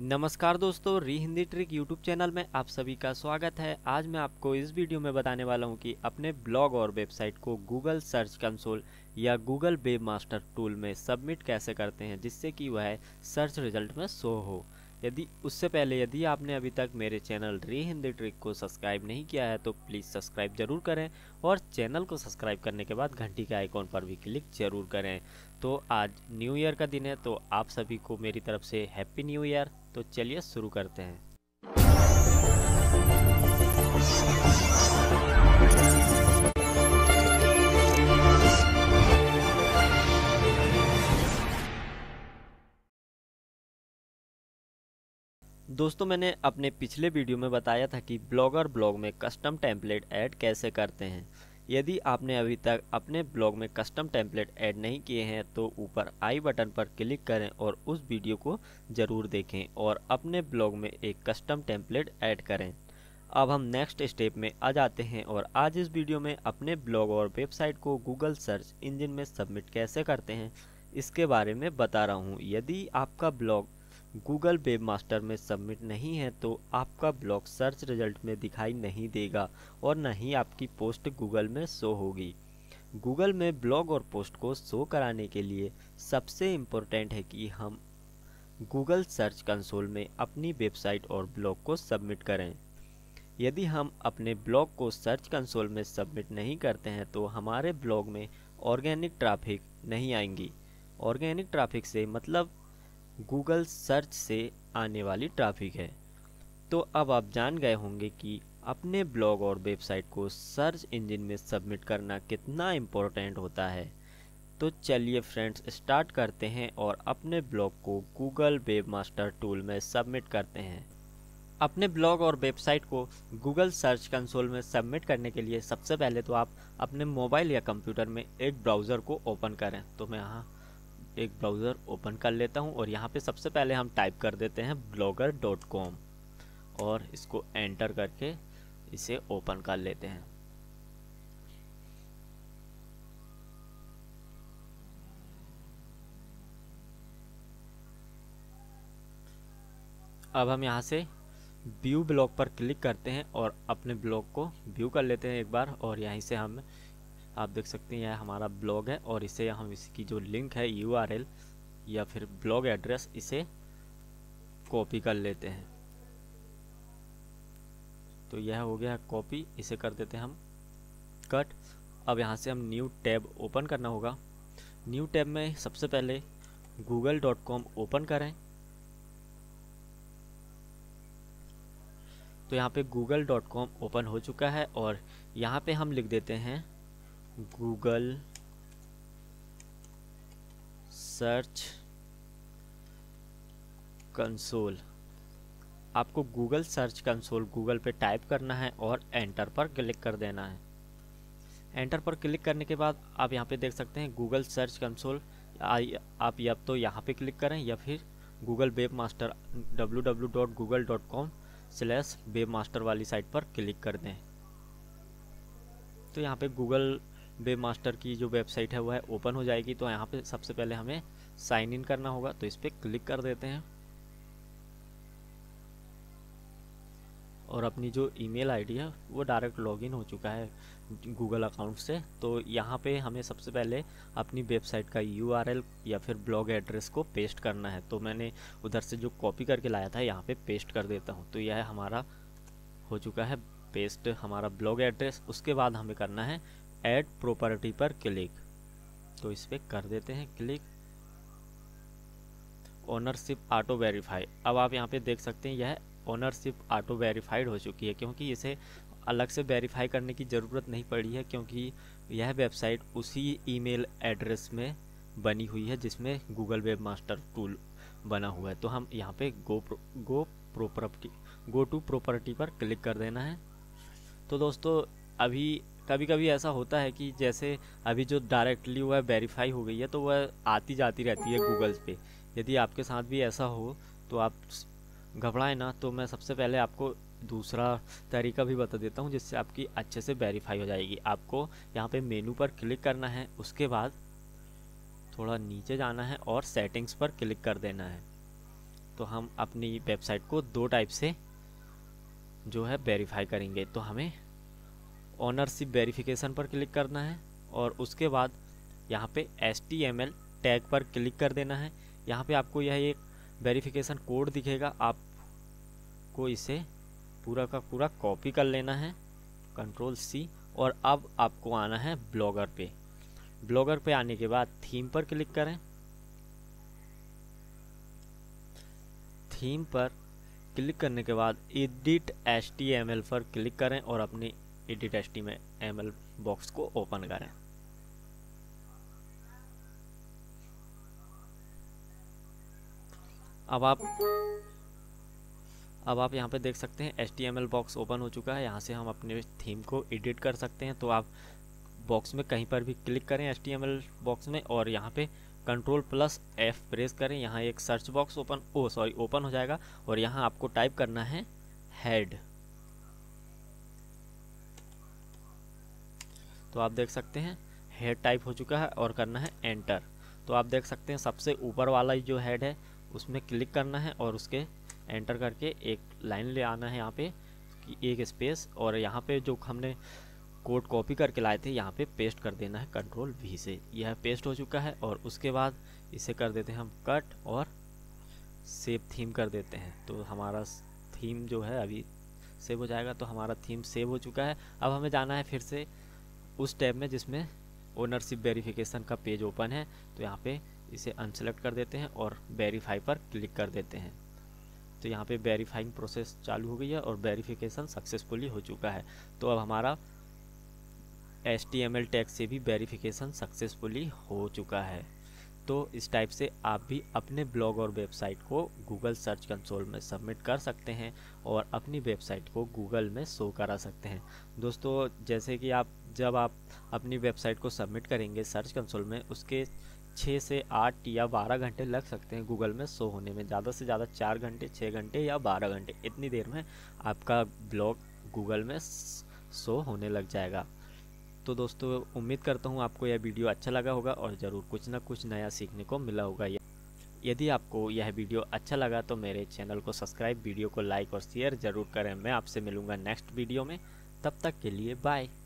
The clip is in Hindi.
नमस्कार दोस्तों, री हिंदी ट्रिक यूट्यूब चैनल में आप सभी का स्वागत है। आज मैं आपको इस वीडियो में बताने वाला हूं कि अपने ब्लॉग और वेबसाइट को गूगल सर्च कंसोल या गूगल वेब मास्टर टूल में सबमिट कैसे करते हैं जिससे कि वह सर्च रिजल्ट में शो हो। यदि आपने अभी तक मेरे चैनल री हिंदी ट्रिक को सब्सक्राइब नहीं किया है तो प्लीज़ सब्सक्राइब जरूर करें और चैनल को सब्सक्राइब करने के बाद घंटी के आइकॉन पर भी क्लिक जरूर करें। तो आज न्यू ईयर का दिन है, तो आप सभी को मेरी तरफ से हैप्पी न्यू ईयर। तो चलिए शुरू करते हैं। दोस्तों, मैंने अपने पिछले वीडियो में बताया था कि ब्लॉगर ब्लॉग में कस्टम टेम्पलेट ऐड कैसे करते हैं। यदि आपने अभी तक अपने ब्लॉग में कस्टम टेम्पलेट ऐड नहीं किए हैं तो ऊपर आई बटन पर क्लिक करें और उस वीडियो को ज़रूर देखें और अपने ब्लॉग में एक कस्टम टेम्पलेट ऐड करें। अब हम नेक्स्ट स्टेप में आ जाते हैं और आज इस वीडियो में अपने ब्लॉग और वेबसाइट को गूगल सर्च इंजन में सबमिट कैसे करते हैं इसके बारे में बता रहा हूँ। यदि आपका ब्लॉग गूगल वेब मास्टर में सबमिट नहीं है तो आपका ब्लॉग सर्च रिजल्ट में दिखाई नहीं देगा और न ही आपकी पोस्ट गूगल में शो होगी। गूगल में ब्लॉग और पोस्ट को शो कराने के लिए सबसे इम्पोर्टेंट है कि हम गूगल सर्च कंसोल में अपनी वेबसाइट और ब्लॉग को सबमिट करें। यदि हम अपने ब्लॉग को सर्च कंसोल में सबमिट नहीं करते हैं तो हमारे ब्लॉग में ऑर्गेनिक ट्रैफिक नहीं आएंगी। ऑर्गेनिक ट्रैफिक से मतलब गूगल सर्च से आने वाली ट्रैफिक है। तो अब आप जान गए होंगे कि अपने ब्लॉग और वेबसाइट को सर्च इंजन में सबमिट करना कितना इम्पोर्टेंट होता है। तो चलिए फ्रेंड्स, स्टार्ट करते हैं और अपने ब्लॉग को गूगल वेब मास्टर टूल में सबमिट करते हैं। अपने ब्लॉग और वेबसाइट को गूगल सर्च कंसोल में सबमिट करने के लिए सबसे पहले तो आप अपने मोबाइल या कंप्यूटर में एक ब्राउज़र को ओपन करें। तो मैं यहाँ एक ब्राउज़र ओपन कर लेता हूँ और यहाँ पे सबसे पहले हम टाइप कर देते हैं blogger.com और इसको एंटर करके इसे ओपन कर लेते हैं। अब हम यहाँ से व्यू ब्लॉग पर क्लिक करते हैं और अपने ब्लॉग को व्यू कर लेते हैं एक बार। और यहीं से हम आप देख सकते हैं यह हमारा ब्लॉग है और इसे हम इसकी जो लिंक है URL या फिर ब्लॉग एड्रेस इसे कॉपी कर लेते हैं। तो यह हो गया कॉपी, इसे कर देते हैं हम कट। अब यहाँ से हम न्यू टैब ओपन करना होगा। न्यू टैब में सबसे पहले google.com ओपन करें। तो यहाँ पे google.com ओपन हो चुका है और यहाँ पे हम लिख देते हैं गूगल सर्च कंसोल। आपको गूगल सर्च कंसोल गूगल पे टाइप करना है और एंटर पर क्लिक कर देना है। एंटर पर क्लिक करने के बाद आप यहाँ पे देख सकते हैं गूगल सर्च कंसोल। आप या तो यहाँ पे क्लिक करें या फिर गूगल वेब मास्टर www.google.com/webmaster वाली साइट पर क्लिक कर दें। तो यहाँ पे गूगल वेब मास्टर की जो वेबसाइट है वह ओपन हो जाएगी। तो यहाँ पे सबसे पहले हमें साइन इन करना होगा, तो इस पर क्लिक कर देते हैं और अपनी जो ईमेल आईडी है वो डायरेक्ट लॉगिन हो चुका है गूगल अकाउंट से। तो यहाँ पे हमें सबसे पहले अपनी वेबसाइट का URL या फिर ब्लॉग एड्रेस को पेस्ट करना है। तो मैंने उधर से जो कॉपी करके लाया था यहाँ पे पेस्ट कर देता हूँ। तो यह हमारा हो चुका है पेस्ट हमारा ब्लॉग एड्रेस। उसके बाद हमें करना है ऐड प्रॉपर्टी पर क्लिक। तो इस पर कर देते हैं क्लिक। Ownership auto verify. अब आप यहाँ पे देख सकते हैं यह ओनरशिप ऑटो वेरीफाइड हो चुकी है क्योंकि इसे अलग से वेरीफाई करने की ज़रूरत नहीं पड़ी है क्योंकि यह वेबसाइट उसी ईमेल एड्रेस में बनी हुई है जिसमें गूगल वेब मास्टर टूल बना हुआ है। तो हम यहाँ पे गो टू प्रॉपर्टी पर क्लिक कर देना है। तो दोस्तों, अभी कभी कभी ऐसा होता है कि जैसे अभी जो डायरेक्टली वह वेरीफाई हो गई है तो वह आती जाती रहती है गूगल पे। यदि आपके साथ भी ऐसा हो तो आप घबराएं ना। तो मैं सबसे पहले आपको दूसरा तरीका भी बता देता हूं जिससे आपकी अच्छे से वेरीफाई हो जाएगी। आपको यहाँ पे मेनू पर क्लिक करना है, उसके बाद थोड़ा नीचे जाना है और सेटिंग्स पर क्लिक कर देना है। तो हम अपनी वेबसाइट को दो टाइप से जो है वेरीफाई करेंगे। तो हमें ओनरशिप वेरिफिकेशन पर क्लिक करना है और उसके बाद यहाँ पे HTML टैग पर क्लिक कर देना है। यहाँ पे आपको यह एक वेरिफिकेशन कोड दिखेगा, आपको इसे पूरा का पूरा कॉपी कर लेना है, Ctrl+C। और अब आपको आना है ब्लॉगर पे। ब्लॉगर पे आने के बाद थीम पर क्लिक करें। थीम पर क्लिक करने के बाद एडिट HTML पर क्लिक करें और अपनी एडिट HTML बॉक्स को ओपन करें। अब आप यहाँ पे देख सकते हैं HTML बॉक्स ओपन हो चुका है। यहाँ से हम अपने थीम को एडिट कर सकते हैं। तो आप बॉक्स में कहीं पर भी क्लिक करें HTML बॉक्स में और यहाँ पे Ctrl+F प्रेस करें। यहाँ एक सर्च बॉक्स ओपन हो जाएगा और यहाँ आपको टाइप करना है हेड। तो आप देख सकते हैं हेड टाइप हो चुका है और करना है एंटर। तो आप देख सकते हैं सबसे ऊपर वाला जो हेड है उसमें क्लिक करना है और उसके एंटर करके एक लाइन ले आना है यहाँ पे, एक स्पेस, और यहाँ पे जो हमने कोड कॉपी करके लाए थे यहाँ पे पेस्ट कर देना है Ctrl+V से। यह पेस्ट हो चुका है और उसके बाद इसे कर देते हैं हम कट और सेव थीम कर देते हैं। तो हमारा थीम जो है अभी सेव हो जाएगा। तो हमारा थीम सेव हो चुका है। अब हमें जाना है फिर से उस टैब में जिसमें ओनरशिप वेरिफिकेशन का पेज ओपन है। तो यहाँ पे इसे अनसेलेक्ट कर देते हैं और वेरीफाई पर क्लिक कर देते हैं। तो यहाँ पे वेरीफाइंग प्रोसेस चालू हो गई है और वेरिफिकेशन सक्सेसफुली हो चुका है। तो अब हमारा HTML टैग से भी वेरिफिकेशन सक्सेसफुली हो चुका है। तो इस टाइप से आप भी अपने ब्लॉग और वेबसाइट को गूगल सर्च कंसोल में सबमिट कर सकते हैं और अपनी वेबसाइट को गूगल में शो करा सकते हैं। दोस्तों, जैसे कि जब आप अपनी वेबसाइट को सबमिट करेंगे सर्च कंसोल में, उसके 6 से 8 या 12 घंटे लग सकते हैं गूगल में शो होने में। ज़्यादा से ज़्यादा 4 घंटे, 6 घंटे या 12 घंटे, इतनी देर में आपका ब्लॉग गूगल में शो होने लग जाएगा। तो दोस्तों, उम्मीद करता हूँ आपको यह वीडियो अच्छा लगा होगा और ज़रूर कुछ ना कुछ नया सीखने को मिला होगा। यदि आपको यह वीडियो अच्छा लगा तो मेरे चैनल को सब्सक्राइब, वीडियो को लाइक और शेयर ज़रूर करें। मैं आपसे मिलूँगा नेक्स्ट वीडियो में। तब तक के लिए बाय।